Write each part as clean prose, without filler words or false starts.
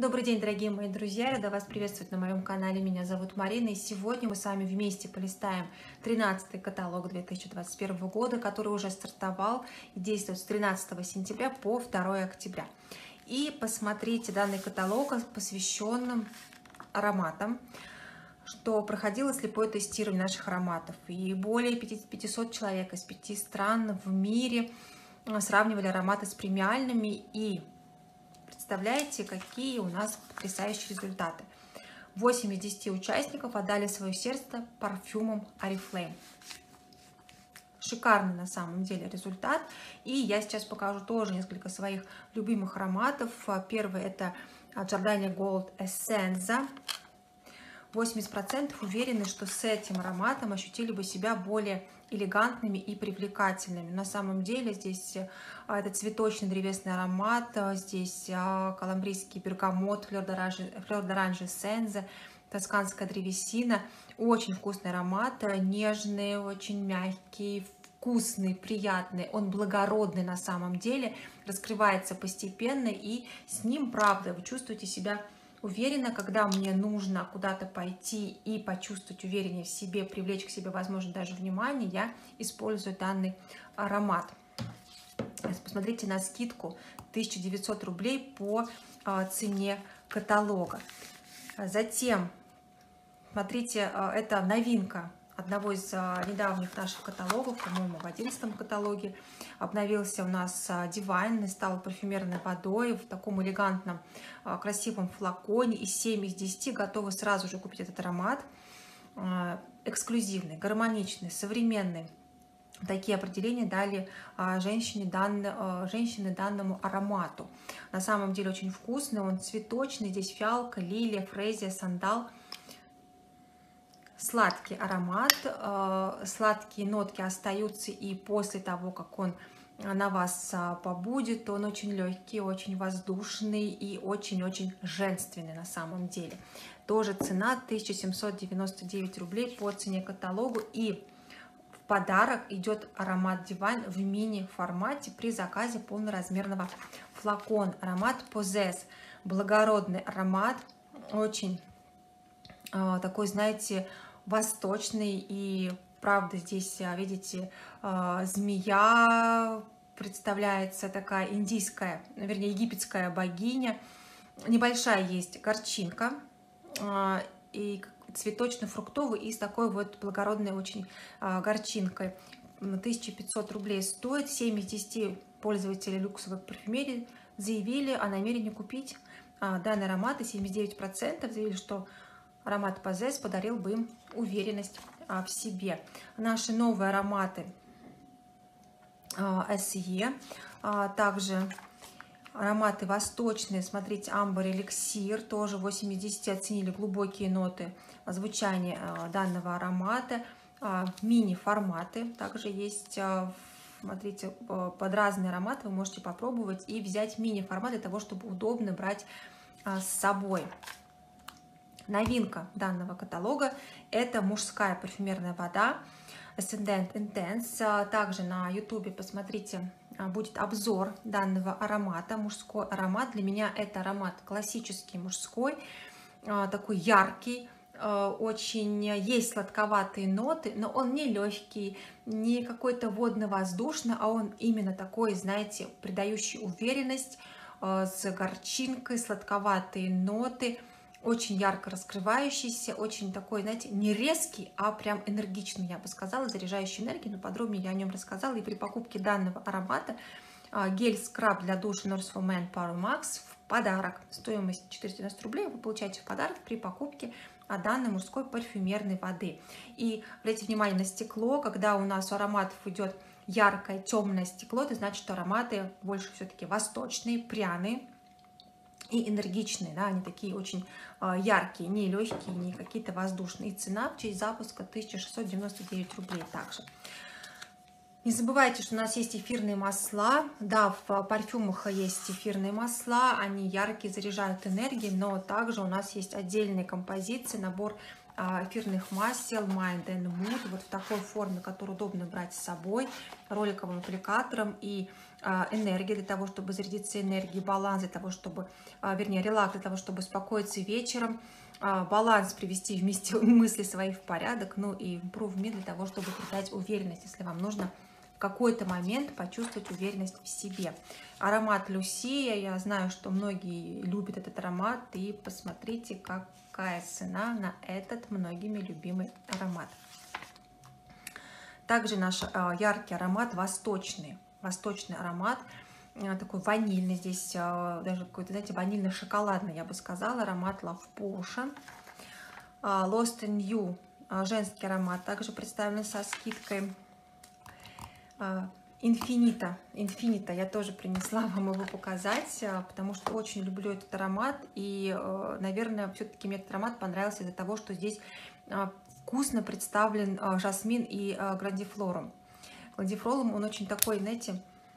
Добрый день, дорогие мои друзья! Рада вас приветствовать на моем канале. Меня зовут Марина, и сегодня мы с вами вместе полистаем 13-й каталог 2021 года, который уже стартовал и действует с 13 сентября по 2 октября. И посмотрите данный каталог, посвященным ароматам, что проходило слепое тестирование наших ароматов. И более 500 человек из 5 стран в мире сравнивали ароматы с премиальными, и представляете, какие у нас потрясающие результаты. 8 из 10 участников отдали свое сердце парфюмам Oriflame. Шикарный на самом деле результат. И я сейчас покажу тоже несколько своих любимых ароматов. Первый — это Giordani Gold Essenza. 80% уверены, что с этим ароматом ощутили бы себя более элегантными и привлекательными. На самом деле здесь это цветочный древесный аромат, здесь колумбийский бергамот, флёр-д'оранж эссенза, тосканская древесина. Очень вкусный аромат, нежный, очень мягкий, вкусный, приятный. Он благородный на самом деле, раскрывается постепенно, и с ним, правда, вы чувствуете себя уверенно. Когда мне нужно куда-то пойти и почувствовать увереннее в себе, привлечь к себе, возможно, даже внимание, я использую данный аромат. Посмотрите на скидку 1900 рублей по цене каталога. Затем, смотрите, это новинка одного из недавних наших каталогов, по-моему, в 11 каталоге. Обновился у нас Divine, стал парфюмерной водой в таком элегантном, красивом флаконе. И 7 из 10 готовы сразу же купить этот аромат. Эксклюзивный, гармоничный, современный. Такие определения дали женщины данному аромату. На самом деле очень вкусный, он цветочный. Здесь фиалка, лилия, фрезия, сандал. Сладкий аромат, сладкие нотки остаются и после того, как он на вас побудет. Он очень легкий, очень воздушный и очень-очень женственный на самом деле. Тоже цена 1799 рублей по цене каталогу. И в подарок идет аромат Divine в мини-формате при заказе полноразмерного флакона. Аромат Possess. Благородный аромат, очень такой, знаете, восточный. И правда, здесь, видите, змея представляется, такая индийская, вернее, египетская богиня. Небольшая есть горчинка и цветочно-фруктовый, и с такой вот благородной очень горчинкой. 1500 рублей стоит. 7 из 10 пользователей люксовой парфюмерии заявили о намерении купить данный аромат, и 79% заявили, что аромат Possess подарил бы им уверенность в себе. Наши новые ароматы SE, также ароматы восточные. Смотрите, амбр, эликсир, тоже 8 из 10 оценили глубокие ноты звучания данного аромата. Мини-форматы также есть. Смотрите, под разные ароматы вы можете попробовать и взять мини-формат для того, чтобы удобно брать с собой. Новинка данного каталога – это мужская парфюмерная вода Ascendant Intense. Также на YouTube, посмотрите, будет обзор данного аромата. Мужской аромат. Для меня это аромат классический мужской, такой яркий. Очень есть сладковатые ноты, но он не легкий, не какой-то водно-воздушный, а он именно такой, знаете, придающий уверенность, с горчинкой, сладковатые ноты. Очень ярко раскрывающийся, очень такой, знаете, не резкий, а прям энергичный, я бы сказала, заряжающий энергией. Но подробнее я о нем рассказала. И при покупке данного аромата гель-скраб для душа Nurse for Men Power Max в подарок. Стоимость 490 рублей вы получаете в подарок при покупке данной мужской парфюмерной воды. И обратите внимание на стекло. Когда у нас у ароматов идет яркое, темное стекло, это значит, что ароматы больше все-таки восточные, пряные и энергичные, да, они такие очень яркие, не легкие, не какие-то воздушные. И цена в честь запуска 1699 рублей также. Не забывайте, что у нас есть эфирные масла. Да, в парфюмах есть эфирные масла, они яркие, заряжают энергией, но также у нас есть отдельные композиции, набор эфирных масел Mind and Mood, вот в такой форме, которую удобно брать с собой, роликовым аппликатором. И энергия, для того, чтобы зарядиться энергией, баланс для того, чтобы, вернее, релакс для того, чтобы успокоиться вечером, баланс привести вместе мысли свои в порядок, ну и improvement для того, чтобы придать уверенность, если вам нужно в какой-то момент почувствовать уверенность в себе. Аромат Люсия, я знаю, что многие любят этот аромат, и посмотрите, какая цена на этот многими любимый аромат. Также наш яркий аромат восточный аромат, такой ванильный, здесь даже какой-то, знаете, ванильно-шоколадный, я бы сказала, аромат Love Potion. Lost in You, женский аромат, также представлен со скидкой. Инфинита, я тоже принесла вам его показать, потому что очень люблю этот аромат, и, наверное, все-таки мне этот аромат понравился из-за того, что здесь вкусно представлен жасмин и грандифлорум. Грандифлорум, он очень такой, знаете,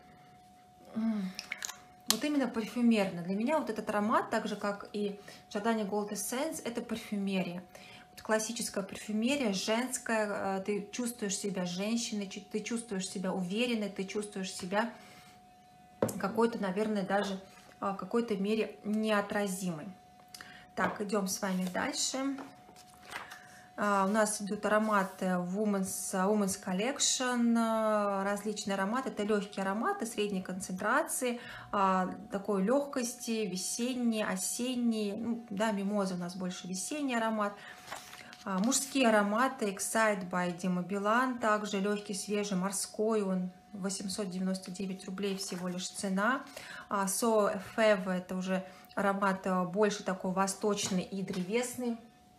вот именно парфюмерно. Для меня вот этот аромат, так же как и Giordani Gold Essence, это парфюмерия. Вот классическая парфюмерия, женская, ты чувствуешь себя женщиной, ты чувствуешь себя уверенной, ты чувствуешь себя какой-то, наверное, даже в какой-то мере неотразимой. Так, идем с вами дальше. У нас идут ароматы Women's Collection, различные ароматы. Это легкие ароматы средней концентрации, такой легкости, весенний, осенний. Ну, да, мимоза у нас больше весенний аромат. Мужские ароматы Excite by Dima Bilan, также легкий, свежий, морской, он 899 рублей всего лишь цена. So Feve, это уже аромат больше такой восточный и древесный.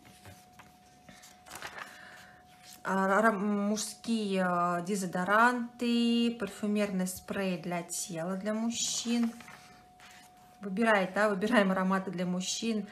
Мужские дезодоранты, парфюмерный спрей для тела для мужчин. Выбираем ароматы для мужчин.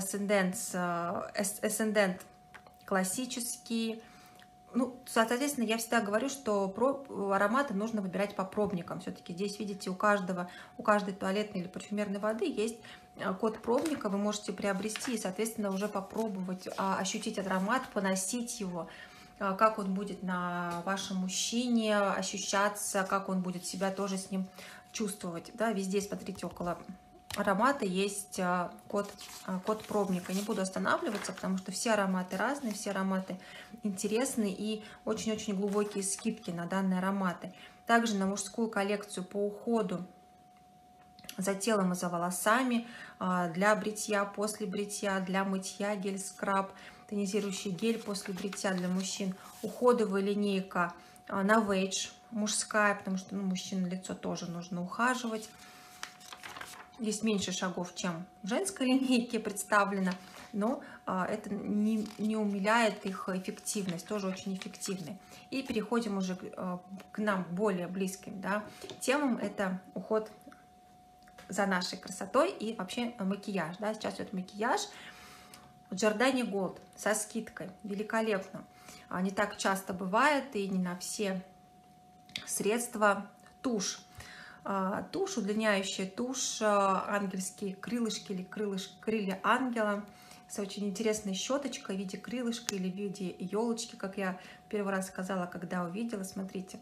Ascendant классический. Ну, соответственно, я всегда говорю, что ароматы нужно выбирать по пробникам. Все-таки здесь, видите, у каждой туалетной или парфюмерной воды есть код пробника. Вы можете приобрести и, соответственно, уже попробовать ощутить аромат, поносить его, как он будет на вашем мужчине ощущаться, как он будет себя тоже с ним чувствовать. Да, везде, смотрите, около аромата есть код пробника. Не буду останавливаться, потому что все ароматы разные, все ароматы интересные и очень-очень глубокие скидки на данные ароматы. Также на мужскую коллекцию по уходу за телом и за волосами, для бритья, после бритья, для мытья гель-скраб, тонизирующий гель после бритья для мужчин, уходовая линейка Novage мужская, потому что мужчине лицо тоже нужно ухаживать. Есть меньше шагов, чем в женской линейке представлено, но это не умаляет их эффективность, тоже очень эффективный. И переходим уже к нам более близким темам. Это уход за нашей красотой и вообще макияж. Сейчас идет макияж. Giordani Gold со скидкой, великолепно. Не так часто бывает и не на все средства. Тушь. Тушь, удлиняющая тушь, ангельские крылышки или крылья ангела с очень интересной щеточкой в виде крылышка или в виде елочки, как я первый раз сказала, когда увидела. Смотрите,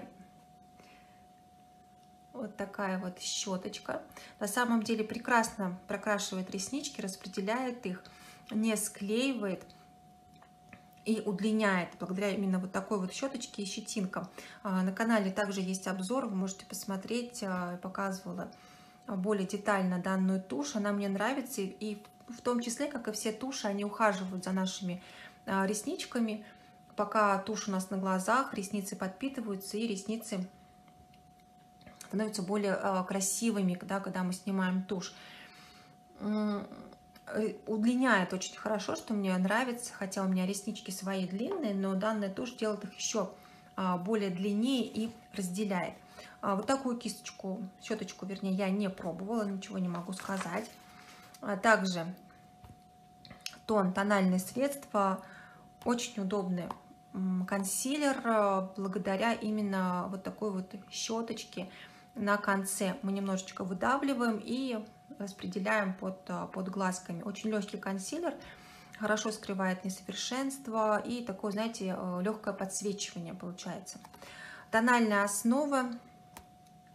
вот такая вот щеточка. На самом деле прекрасно прокрашивает реснички, распределяет их, не склеивает и удлиняет благодаря именно вот такой вот щеточке и щетинкам. На канале также есть обзор, вы можете посмотреть. Я показывала более детально данную тушь. Она мне нравится, и в том числе, как и все туши, они ухаживают за нашими ресничками. Пока тушь у нас на глазах, ресницы подпитываются, и ресницы становятся более красивыми, когда мы снимаем тушь. Удлиняет очень хорошо, что мне нравится, хотя у меня реснички свои длинные, но данная тушь делает их еще более длиннее и разделяет. Вот такую щеточку, вернее, я не пробовала, ничего не могу сказать. Также тональные средства, очень удобный консилер, благодаря именно вот такой вот щеточке на конце. Мы немножечко выдавливаем и распределяем под глазками. Очень легкий консилер, хорошо скрывает несовершенство и такое, знаете, легкое подсвечивание получается. Тональная основа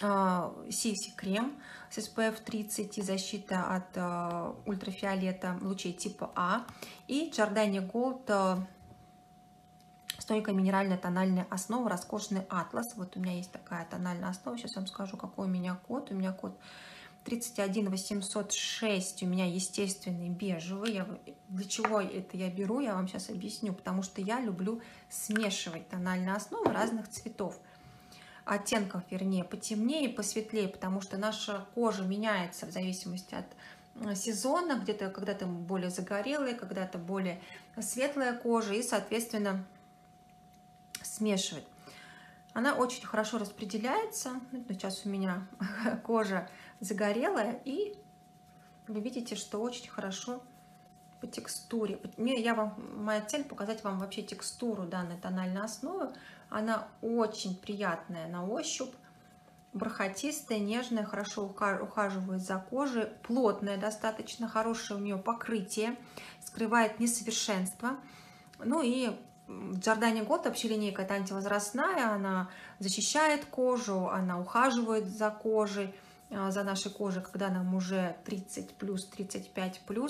CC крем с SPF 30 и защита от ультрафиолета лучей типа А. И Giordani Gold стойкая минеральная тональная основа, роскошный атлас. Вот у меня есть такая тональная основа. Сейчас вам скажу, какой у меня код. У меня код 31806. У меня естественный бежевый. Для чего это я беру, я вам сейчас объясню. Потому что я люблю смешивать тональные основы разных цветов. Оттенков, вернее, потемнее, посветлее, потому что наша кожа меняется в зависимости от сезона. Где-то когда-то более загорелая, когда-то более светлая кожа. И, соответственно, смешивать. Она очень хорошо распределяется. Сейчас у меня кожа загорелая, и вы видите, что очень хорошо по текстуре. Моя цель показать вам вообще текстуру данной тональной основы. Она очень приятная на ощупь, бархатистая, нежная, хорошо ухаживает за кожей, плотная достаточно, хорошее у нее покрытие, скрывает несовершенство. Ну и Giordani Gold вообще линейка это антивозрастная, она защищает кожу, она ухаживает за кожей, за нашей кожей, когда нам уже 30+, 35+,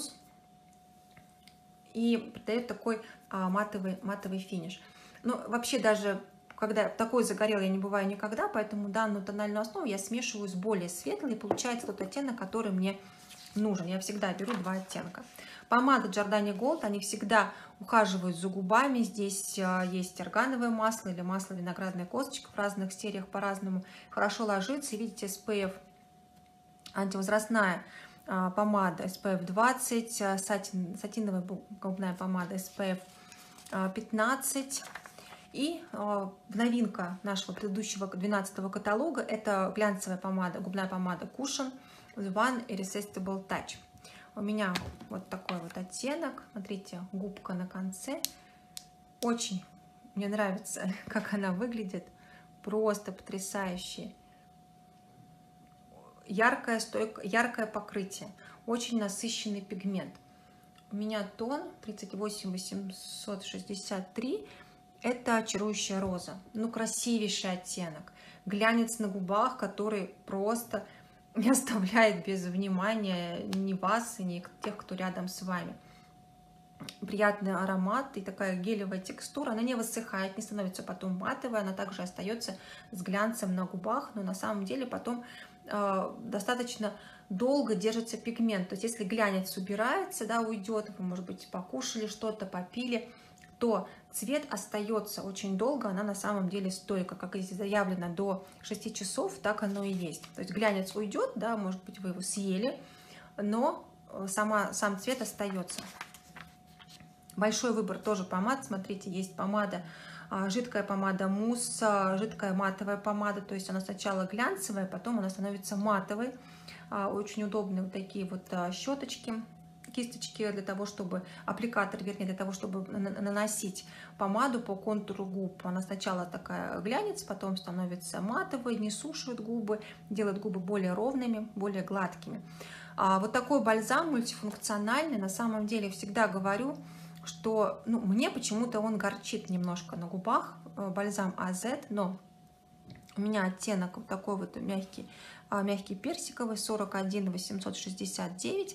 и придает такой матовый финиш. Ну, вообще даже когда такой загорелый я не бываю никогда, поэтому данную тональную основу я смешиваю с более светлой, и получается тот оттенок, который мне нужен. Я всегда беру два оттенка. Помады Giordani Gold, они всегда ухаживают за губами. Здесь есть органовое масло или масло виноградная косточка в разных сериях по-разному. Хорошо ложится. И видите, SPF антивозрастная помада SPF 20, сатиновая губная помада SPF 15. И новинка нашего предыдущего 12-го каталога – это глянцевая помада, губная помада Cushion The One Irresistible Touch. У меня вот такой вот оттенок. Смотрите, губка на конце. Очень мне нравится, как она выглядит. Просто потрясающе. Яркое покрытие. Очень насыщенный пигмент. У меня тон 38863. Это чарующая роза. Ну, красивейший оттенок. Глянец на губах, который просто не оставляет без внимания ни вас, ни тех, кто рядом с вами. Приятный аромат и такая гелевая текстура. Она не высыхает, не становится потом матовой. Она также остается с глянцем на губах, но на самом деле потом достаточно долго держится пигмент. То есть если глянец убирается, да, уйдет, вы, может быть, покушали что-то, попили, то цвет остается очень долго, она на самом деле стойка. Как здесь заявлено, до 6 часов, так оно и есть. То есть глянец уйдет, да, может быть, вы его съели, но сам цвет остается. Большой выбор тоже помад. Смотрите, есть помада, жидкая помада мусс, жидкая матовая помада. То есть она сначала глянцевая, потом она становится матовой. Очень удобные вот такие вот щеточки, кисточки для того, чтобы аппликатор, вернее, для того, чтобы наносить помаду по контуру губ. Она сначала такая глянец, потом становится матовой, не сушит губы, делает губы более ровными, более гладкими. Вот такой бальзам мультифункциональный. На самом деле всегда говорю, что мне почему-то он горчит немножко на губах, бальзам AZ, но у меня оттенок вот такой вот мягкий персиковый, 41869.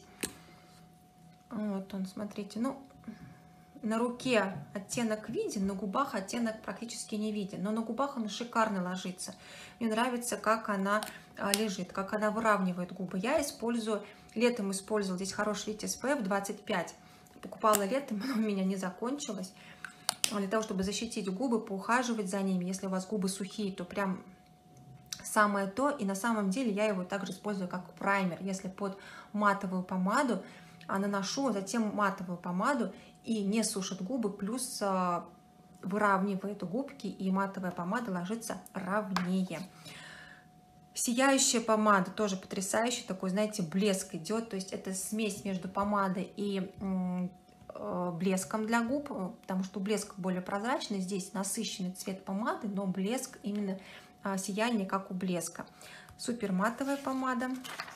Вот он, смотрите, на руке оттенок виден, на губах оттенок практически не виден, но на губах он шикарно ложится. Мне нравится, как она лежит, как она выравнивает губы. Я летом использовала, здесь хороший, видите, SPF 25. Покупала летом, но у меня не закончилось. Для того, чтобы защитить губы, поухаживать за ними. Если у вас губы сухие, то прям самое то. И на самом деле я его также использую как праймер. Если под матовую помаду наношу, затем матовую помаду и не сушит губы, плюс выравнивает губки, и матовая помада ложится ровнее. Сияющая помада тоже потрясающая, такой, знаете, блеск идет, то есть это смесь между помадой и блеском для губ, потому что блеск более прозрачный, здесь насыщенный цвет помады, но блеск именно сияние, как у блеска. Супер матовая помада.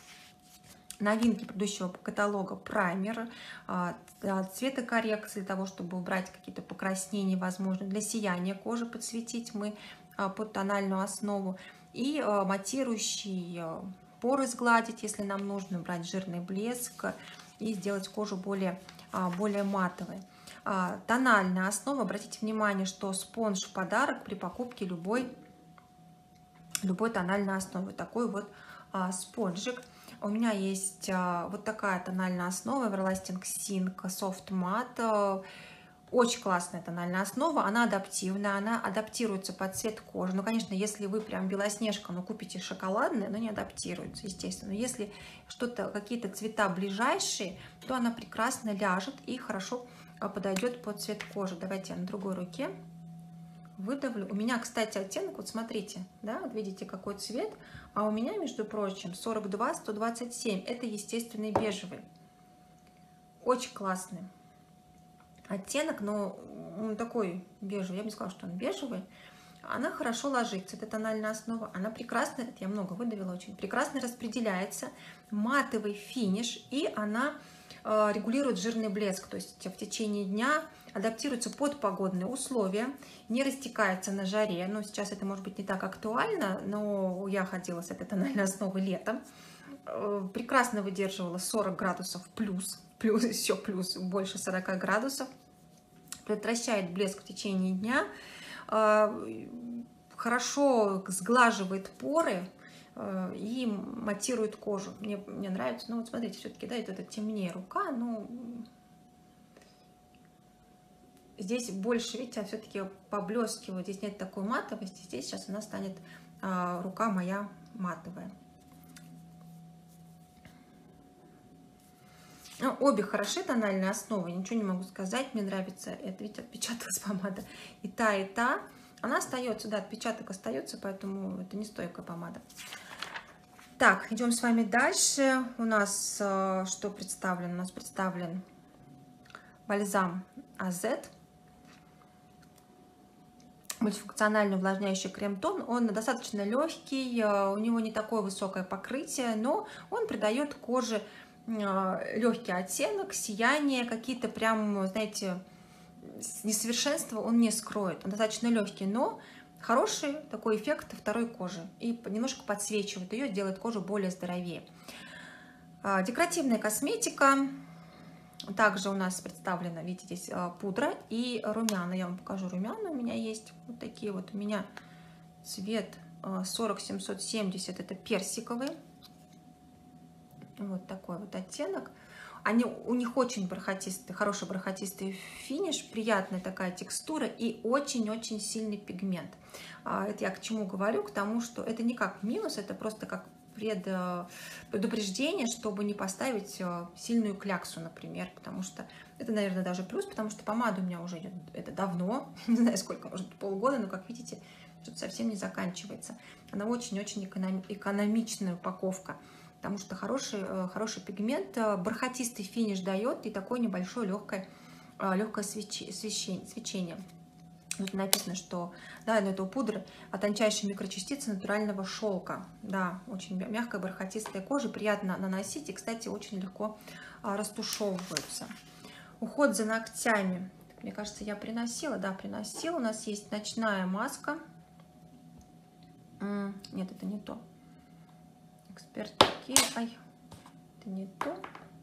Новинки предыдущего каталога: праймер, цветокоррекции для того, чтобы убрать какие-то покраснения, возможно, для сияния кожи подсветить мы под тональную основу. и матирующий, поры сгладить, если нам нужно, брать жирный блеск и сделать кожу более матовой. Тональная основа. Обратите внимание, что спонж в подарок при покупке любой тональной основы. Такой вот спонжик. У меня есть вот такая тональная основа Everlasting Silk Soft Matte. Очень классная тональная основа, она адаптивная, она адаптируется под цвет кожи. Ну, конечно, если вы прям Белоснежка, но купите шоколадное, но не адаптируется, естественно. Но если что-то, какие-то цвета ближайшие, то она прекрасно ляжет и хорошо подойдет под цвет кожи. Давайте я на другой руке выдавлю. У меня, кстати, оттенок, вот смотрите, да, вот видите, какой цвет. А у меня, между прочим, 42-127. Это естественный бежевый. Очень классный оттенок, но он такой бежевый, я бы не сказала, что он бежевый. Она хорошо ложится, это тональная основа, она прекрасно, это я много выдавила, очень прекрасно распределяется, матовый финиш, и она регулирует жирный блеск, то есть в течение дня адаптируется под погодные условия, не растекается на жаре. Ну, сейчас это может быть не так актуально, но я ходила с этой тональной основой летом, прекрасно выдерживала 40 градусов плюс еще плюс больше 40 градусов, предотвращает блеск в течение дня, хорошо сглаживает поры и матирует кожу. Мне нравится. Ну вот смотрите, все-таки, да, это темнее рука, но здесь больше, видите, все-таки поблескивает. Здесь нет такой матовости, здесь сейчас она станет, рука моя матовая. Ну, обе хороши, тональные основы, ничего не могу сказать, мне нравится, это ведь отпечаталась помада, и та, она остается, да, отпечаток остается, поэтому это не стойкая помада. Так, идем с вами дальше, у нас что представлено? У нас представлен бальзам AZ, мультифункциональный увлажняющий крем-тон, он достаточно легкий, у него не такое высокое покрытие, но он придает коже легкий оттенок, сияние, какие-то прям, знаете, несовершенства он не скроет. Он достаточно легкий, но хороший такой эффект второй кожи. И немножко подсвечивает ее, делает кожу более здоровее. Декоративная косметика. Также у нас представлена, видите, здесь пудра и румяна. Я вам покажу румяна. У меня есть вот такие вот. У меня цвет 40770, это персиковый. Вот такой вот оттенок. У них очень бархатистый, хороший бархатистый финиш, приятная такая текстура и очень-очень сильный пигмент. Это я к чему говорю? К тому, что это не как минус, это просто как предупреждение, чтобы не поставить сильную кляксу, например, потому что это, наверное, даже плюс, потому что помада у меня уже идет, это давно, не знаю сколько, может быть, полгода, но, как видите, что-то совсем не заканчивается. Она очень-очень экономичная упаковка, потому что хороший пигмент, бархатистый финиш дает и такое небольшое легкое свечение. Тут написано, что да, это у пудры тончайшие микрочастицы натурального шелка. Да, очень мягкая бархатистая кожа, приятно наносить и, кстати, очень легко растушевываются. Уход за ногтями. Мне кажется, я приносила. Да, приносила. У нас есть ночная маска. Нет, это не то. Эксперт такие. Ай, это не то.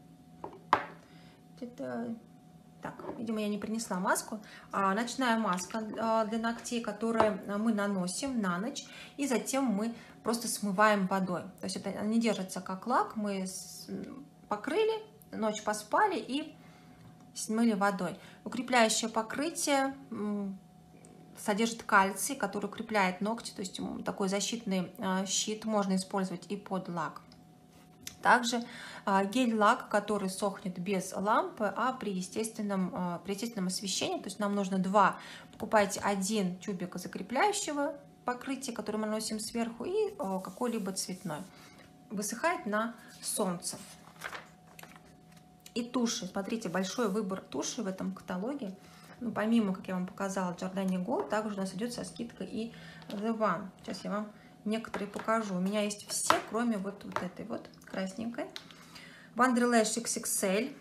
Это... Так, видимо, я не принесла маску. Ночная маска для ногтей, которую мы наносим на ночь, и затем мы просто смываем водой. То есть это не держится как лак, мы покрыли, ночь поспали и смыли водой. Укрепляющее покрытие содержит кальций, который укрепляет ногти, то есть такой защитный щит можно использовать и под лак. Также гель-лак, который сохнет без лампы, а при естественном освещении. То есть нам нужно покупайте один тюбик закрепляющего покрытия, который мы наносим сверху, и какой-либо цветной. Высыхает на солнце. И туши. Смотрите, большой выбор туши в этом каталоге. Ну, помимо, как я вам показала, Giordani Gold, также у нас идет со скидкой и The One. Сейчас я вам некоторые покажу. У меня есть все, кроме вот этой вот красненькой. Wonderlash XXL.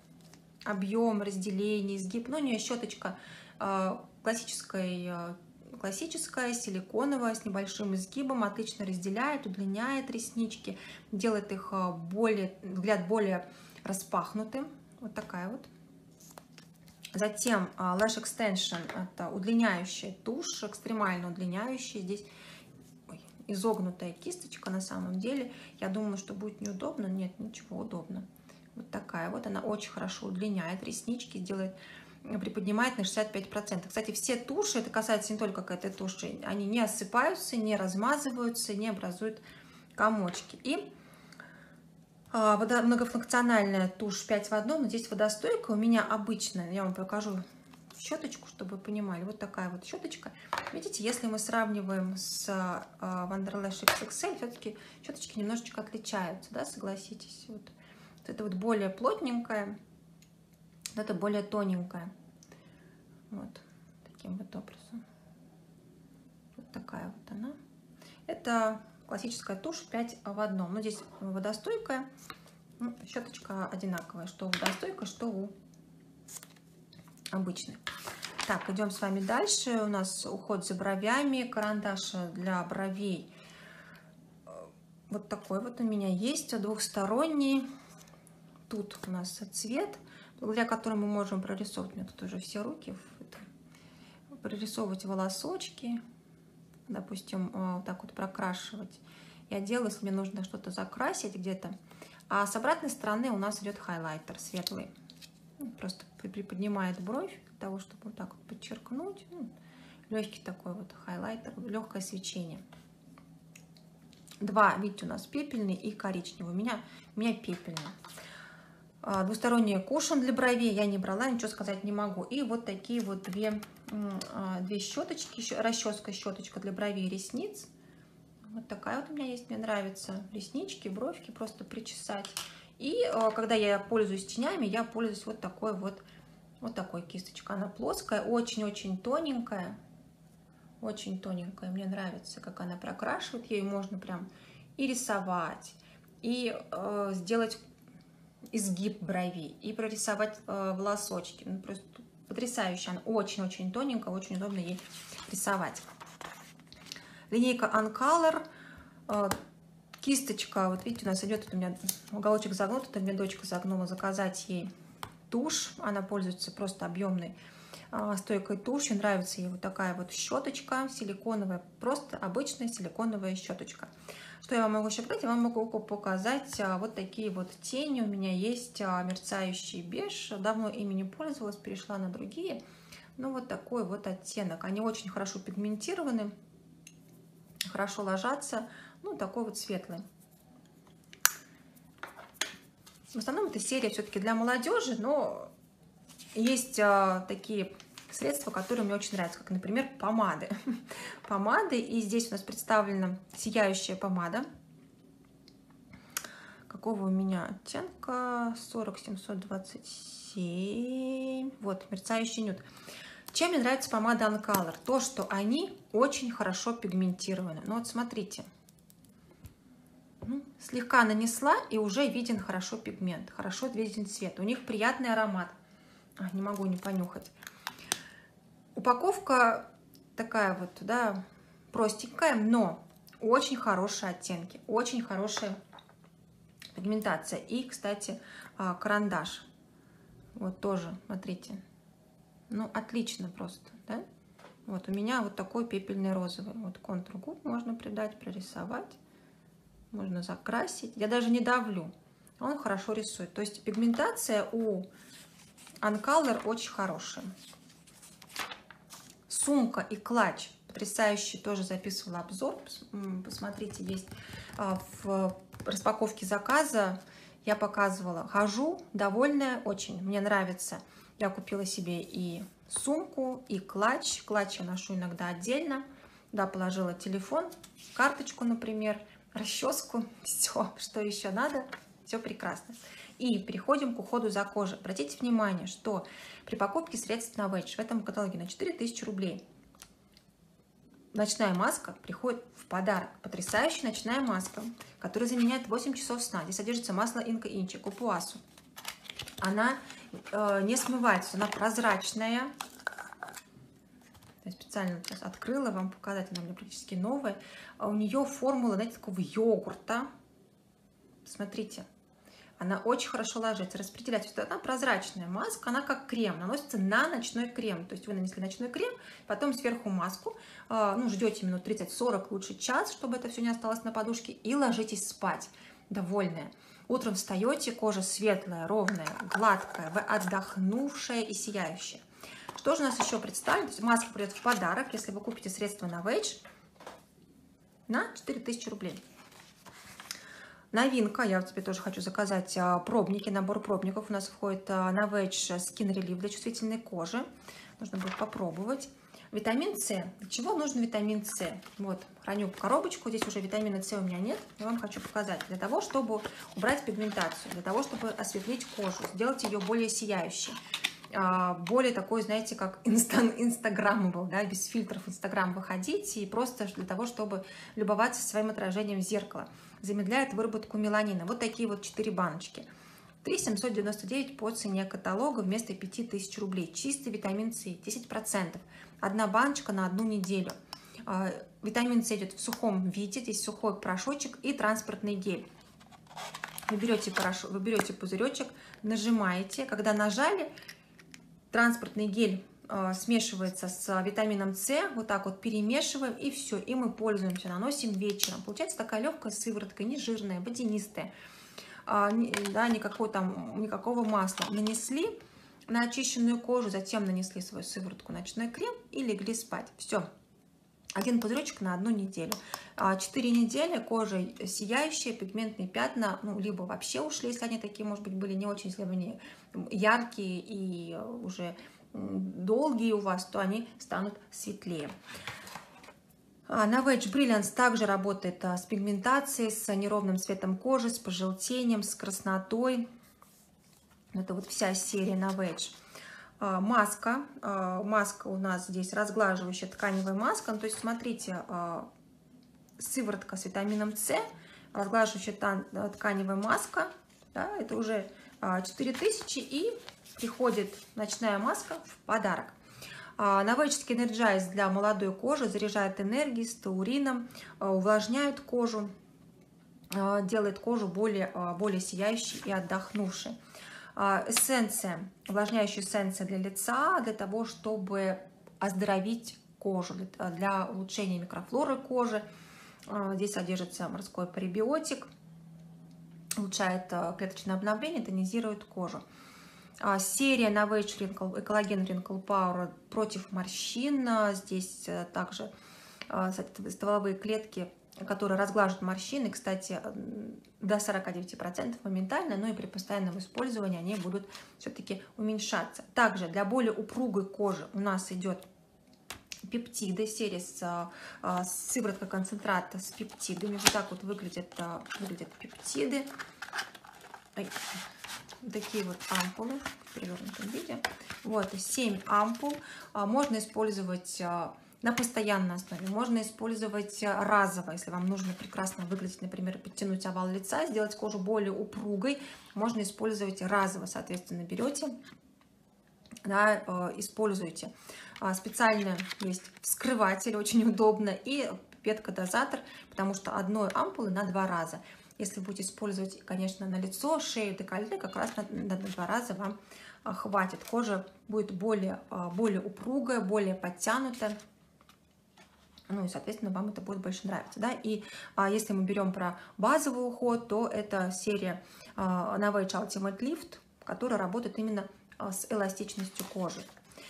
Объем, разделение, изгиб. Ну, у нее щеточка классической классическая, силиконовая, с небольшим изгибом, отлично разделяет, удлиняет реснички, делает их взгляд более распахнутым. Вот такая вот. Затем Lash Extension, это удлиняющая тушь, экстремально удлиняющая. Здесь изогнутая кисточка на самом деле. Я думала, что будет неудобно. Нет, ничего, удобно. Вот такая вот. Она очень хорошо удлиняет реснички, приподнимает на 65%. Кстати, все туши, это касается не только к этой туши, они не осыпаются, не размазываются, не образуют комочки. И многофункциональная тушь 5 в 1, но здесь водостойкая. У меня обычная, я вам покажу щеточку, чтобы вы понимали. Вот такая вот щеточка. Видите, если мы сравниваем с Wonderlash XXL, все-таки щеточки немножечко отличаются, да, согласитесь. Вот это вот более плотненькая, вот это более тоненькая. Вот таким вот образом. Вот такая вот она. Это классическая тушь 5 в 1. Но здесь водостойкая. Ну, щеточка одинаковая, что у водостойкой, что у обычной. Так, идем с вами дальше. У нас уход за бровями. Карандаш для бровей. Вот такой вот у меня есть, двухсторонний. Тут у нас цвет, благодаря которому мы можем прорисовывать, у меня тут уже все руки, прорисовывать волосочки, допустим, вот так вот прокрашивать. Я делаю, если мне нужно что-то закрасить где-то. А с обратной стороны у нас идет хайлайтер светлый. Просто приподнимает бровь для того, чтобы вот так вот подчеркнуть. Легкий такой вот хайлайтер, легкое свечение. Два, видите, у нас пепельный и коричневый. У меня пепельный. Двусторонний кушон для бровей я не брала, ничего сказать не могу. И вот такие вот две щеточки, расческа, щеточка для бровей и ресниц. Вот такая вот у меня есть, мне нравится. Реснички, бровки просто причесать. И когда я пользуюсь тенями, я пользуюсь вот такой кисточкой. Она плоская, очень-очень тоненькая. Очень тоненькая. Мне нравится, как она прокрашивает. Ей можно прям и рисовать, и сделать изгиб бровей, и прорисовать волосочки. Ну, просто потрясающе. Она очень-очень тоненькая, очень удобно ей рисовать. Линейка Uncolor. Кисточка, вот видите, у нас идет, у меня уголочек загнут, это мне дочка загнула, заказать ей тушь. Она пользуется просто объемной стойкой тушью. Нравится ей вот такая вот щеточка силиконовая, просто обычная силиконовая щеточка. Что я вам могу еще показать? Я вам могу показать вот такие вот тени. У меня есть мерцающий беж. Давно ими не пользовалась, перешла на другие. Ну, вот такой вот оттенок. Они очень хорошо пигментированы, хорошо ложатся. Ну, такой вот светлый. В основном эта серия все-таки для молодежи, но есть такие средства, которые мне очень нравятся, как, например, помады. Помады, и здесь у нас представлена сияющая помада. Какого у меня оттенка? 40727. Вот, мерцающий нюд. Чем мне нравится помада Uncolor? То, что они очень хорошо пигментированы. Ну вот смотрите. Слегка нанесла, и уже виден хорошо пигмент, хорошо виден цвет. У них приятный аромат. Не могу не понюхать. Упаковка такая вот, да, простенькая, но очень хорошие оттенки, очень хорошая пигментация. И, кстати, карандаш. Вот тоже, смотрите. Ну, отлично просто, да? Вот у меня вот такой пепельный розовый. Вот контур губ можно придать, прорисовать. Можно закрасить. Я даже не давлю. Он хорошо рисует. То есть пигментация у Uncolor очень хорошая. Сумка и клатч. Потрясающий. Тоже записывала обзор. Посмотрите, есть в распаковке заказа. Я показывала. Хожу, довольная очень. Мне нравится. Я купила себе и сумку, и клатч. Клатч я ношу иногда отдельно. Да, положила телефон, карточку, например, расческу, все, что еще надо, все прекрасно. И переходим к уходу за кожей. Обратите внимание, что при покупке средств на Novage в этом каталоге на 4000 рублей ночная маска приходит в подарок. Потрясающая ночная маска, которая заменяет 8 часов сна. Здесь содержится масло Инка Инчи, Купуасу. Она не смывается, она прозрачная. Я специально сейчас открыла вам показать, она у меня практически новая. У нее формула, знаете, такого йогурта. Смотрите. Она очень хорошо ложится, распределяется. Она прозрачная маска, она как крем, наносится на ночной крем. То есть вы нанесли ночной крем, потом сверху маску, ну, ждете минут 30-40, лучше час, чтобы это все не осталось на подушке, и ложитесь спать, довольная. Утром встаете, кожа светлая, ровная, гладкая, вы отдохнувшая и сияющая. Что же у нас еще представлено? Маска придет в подарок, если вы купите средства Novage на 4000 рублей. Новинка, я тебе тоже хочу заказать пробники, набор пробников. У нас входит Novage Skin Relief для чувствительной кожи. Нужно будет попробовать. Витамин С. Для чего нужен витамин С? Вот, храню коробочку. Здесь уже витамина С у меня нет. Я вам хочу показать. Для того, чтобы убрать пигментацию, для того, чтобы осветлить кожу, сделать ее более сияющей. Более такой, знаете, как инстаграммабл, да, без фильтров Инстаграм выходить и просто для того, чтобы любоваться своим отражением в зеркало. Замедляет выработку меланина. Вот такие вот 4 баночки. 3799 по цене каталога вместо 5000 рублей. Чистый витамин С, 10%. Одна баночка на 1 неделю. Витамин С идет в сухом виде. Здесь сухой порошочек и транспортный гель. Вы берете пузыречек, нажимаете. Когда нажали, транспортный гель смешивается с витамином С, вот так вот перемешиваем, и все, и мы пользуемся, наносим вечером. Получается такая легкая сыворотка, не жирная, водянистая, да, никакого масла. Нанесли на очищенную кожу, затем нанесли свою сыворотку, ночной крем и легли спать. Все. Один пузыречек на 1 неделю. 4 недели кожа сияющая, пигментные пятна, ну, либо вообще ушли, если они такие, может быть, были не очень, если они яркие и уже долгие у вас, то они станут светлее. Novage Brilliance также работает с пигментацией, с неровным цветом кожи, с пожелтением, с краснотой. Это вот вся серия Novage. Маска. Маска у нас здесь разглаживающая тканевая маска. То есть, смотрите, сыворотка с витамином С, разглаживающая тканевая маска. Да, это уже 4000, и приходит ночная маска в подарок. Novage Skin Energize для молодой кожи, заряжает энергией, с таурином, увлажняет кожу, делает кожу более сияющей и отдохнувшей. Эссенция, увлажняющая эссенция для лица, для того, чтобы оздоровить кожу, для улучшения микрофлоры кожи. Здесь содержится морской пребиотик, улучшает клеточное обновление, тонизирует кожу. Серия Novage Collagen Wrinkle Power против морщин. Здесь также стволовые клетки, которые разглаживают морщины. Кстати, до 49% моментально, но и при постоянном использовании они будут все-таки уменьшаться. Также для более упругой кожи у нас идет пептиды, серия с сыворотка концентрата с пептидами. Вот так вот выглядят пептиды. Такие вот ампулы в перевернутом виде. Вот 7 ампул. Можно использовать на постоянной основе, можно использовать разово, если вам нужно прекрасно выглядеть, например, подтянуть овал лица, сделать кожу более упругой, можно использовать разово, соответственно, берете, да, используете. Специально есть вскрыватель, очень удобно, и пипетка-дозатор, потому что одной ампулы на 2 раза. Если будете использовать, конечно, на лицо, шею, декольте, как раз на 2 раза вам хватит. Кожа будет более упругая, более подтянутая. Ну и, соответственно, вам это будет больше нравиться. Да? И если мы берем про базовый уход, то это серия Novage Ultimate Lift, которая работает именно с эластичностью кожи.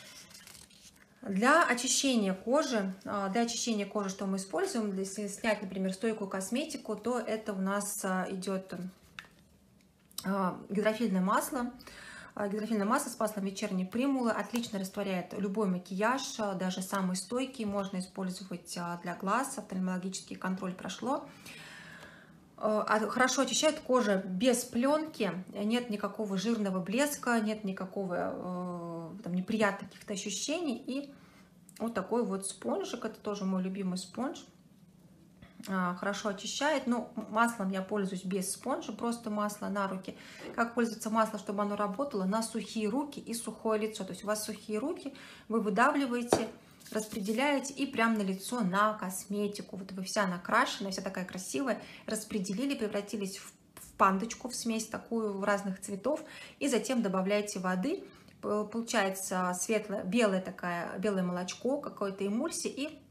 Для очищения кожи, что мы используем, если снять, например, стойкую косметику, то это у нас идет гидрофильное масло. Гидрофильное масло с маслом вечерней примулы отлично растворяет любой макияж, даже самый стойкий. Можно использовать для глаз, офтальмологический контроль прошло. Хорошо очищает кожу без пленки, нет никакого жирного блеска, нет никакого там, неприятных каких-то ощущений. И вот такой вот спонжик, это тоже мой любимый спонж, хорошо очищает. Но маслом я пользуюсь без спонжа, просто масло на руки. Как пользоваться маслом, чтобы оно работало? На сухие руки и сухое лицо. То есть у вас сухие руки, вы выдавливаете распределяете и прям на лицо, на косметику. Вот вы вся накрашенная, вся такая красивая, распределили, превратились в пандочку, в смесь такую разных цветов, и затем добавляете воды. Получается белое молочко, какое-то эмульсия, и